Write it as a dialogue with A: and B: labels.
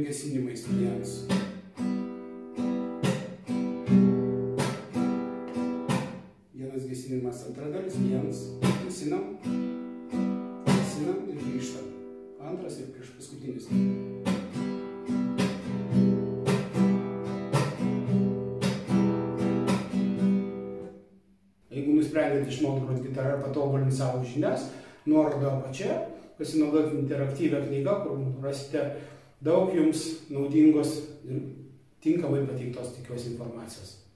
A: gesinimais vienas. Vienas gesinimas, antra dalis, vienas, gesinam ir grįžtam. Antras ir prieš paskutinis. Jeigu nusprendėte išmokti groti gitarą ar patobulinti savo žinias, nuoroda apačioje, pasinaudoti interaktyvią knygą, kur rasite daug jums naudingos ir tinkamai pateiktos tikiuosi informacijos.